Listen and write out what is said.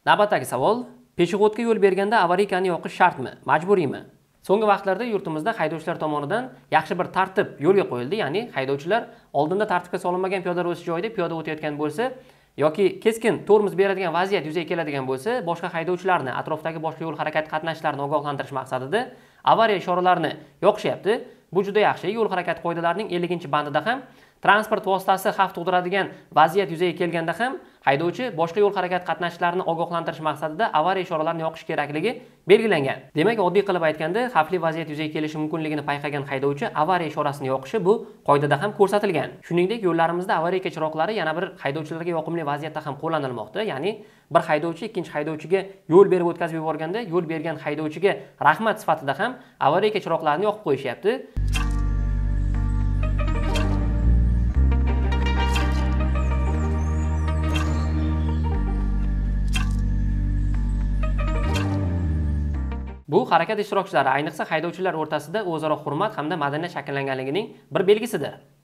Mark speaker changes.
Speaker 1: Navbatdagi savol: peshexodga yo'l berganda avariykani yoqish shartmi, majburiymi? So'nggi vaqtlarda yurtimizda haydovchilar tomonidan yaxshi bir tartib yo'lga qo'yildi, ya'ni haydovchilar oldinda tartibga solinmagan piyodalar o'tish joyida piyoda o'tayotgan bo'lsa yoki keskin tormoz beradigan vaziyat yuzaga keladigan bo'lsa, boshqa haydovchilarni, atrofdagi boshqa yo'l harakati qatnashchilarini ogohlantirish maqsadida avariya ishoralarini yoqishyapti. Bu juda yaxshi. Yo'l harakati qoidalarining 50-bandida ham transport vositasi xavf tug'diradigan vaziyat yuzaga kelganda ham haydovchi boshqa yo'l harakati qatnashchilarini ogohlantirish maqsadida avariya ishoralarini yoqish kerakligi belgilangan. Demak, oddiy qilib aytganda, xavfli vaziyat yuzaga kelishi mumkinligini payqagan haydovchi avariya ishorasini yoqishi bu qoidada ham ko'rsatilgan. Shuningdek, yo'llarimizda avariya chiroqlari yana bir haydovchilarga yoqimli vaziyatda ham qo'llanilmoqda. Ya'ni bir haydovchi ikkinchi haydovchiga yo'l berib o'tkazib yuborganda, yo'l bergan haydovchiga rahmat sifatida ham avariya chiroqlarini yoqib qo'yishyapti. Bu harakat ishtirokchilari, ayniqsa haydovchilar o'rtasida o'zaro hurmat hamda madaniyat shakllanganligining bir belgisidir.